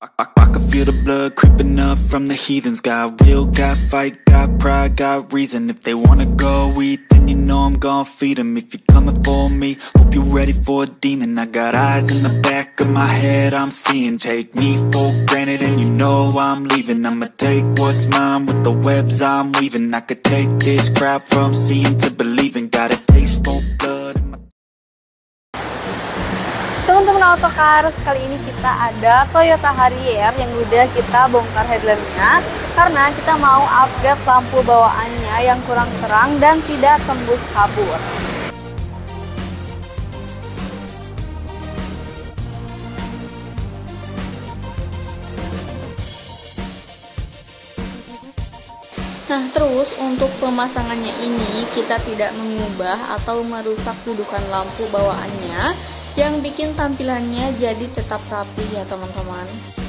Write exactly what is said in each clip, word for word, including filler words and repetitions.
I, I, I can feel the blood creeping up from the heathens. Got will, got fight, got pride, got reason. If they wanna go eat, then you know I'm gon' feed them. If you're coming for me, hope you're ready for a demon. I got eyes in the back of my head, I'm seeing. Take me for granted and you know I'm leaving. I'ma take what's mine with the webs I'm weaving. I could take this crowd from seeing to believing. Got a taste for blood in my... Teman-teman Autocars, kali ini kita ada Toyota Harrier yang udah kita bongkar headlampnya karena kita mau upgrade lampu bawaannya yang kurang terang dan tidak tembus kabut. Nah, terus untuk pemasangannya ini kita tidak mengubah atau merusak dudukan lampu bawaannya, yang bikin tampilannya jadi tetap rapi ya teman-teman.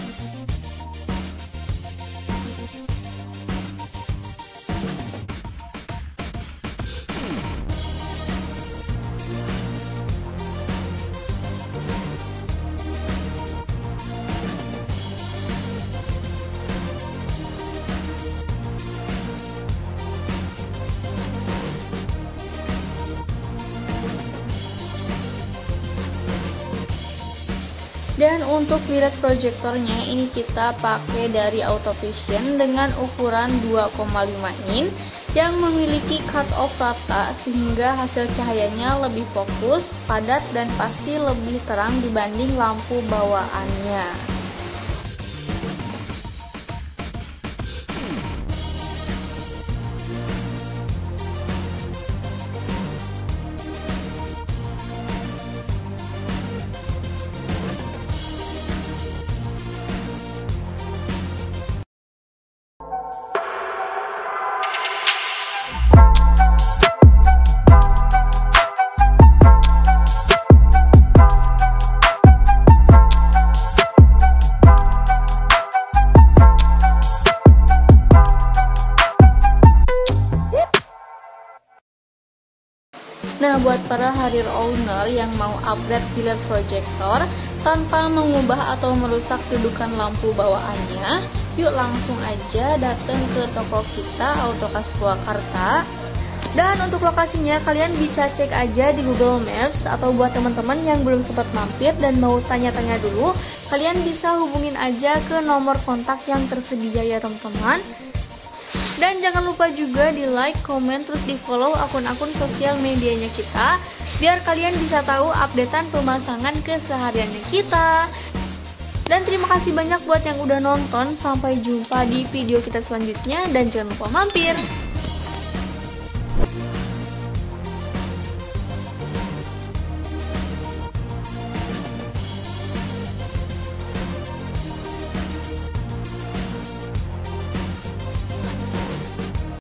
Dan untuk light proyektornya ini kita pakai dari Autovision dengan ukuran dua koma lima in yang memiliki cut off rata sehingga hasil cahayanya lebih fokus, padat dan pasti lebih terang dibanding lampu bawaannya. Nah, buat para Harrier owner yang mau upgrade light projector tanpa mengubah atau merusak dudukan lampu bawaannya, yuk langsung aja datang ke toko kita Autocars Purwakarta. Dan untuk lokasinya kalian bisa cek aja di Google Maps, atau buat teman-teman yang belum sempat mampir dan mau tanya-tanya dulu, kalian bisa hubungin aja ke nomor kontak yang tersedia ya teman-teman. Dan jangan lupa juga di like, komen, terus di follow akun-akun sosial medianya kita biar kalian bisa tahu updatean pemasangan kesehariannya kita. Dan terima kasih banyak buat yang udah nonton. Sampai jumpa di video kita selanjutnya dan jangan lupa mampir.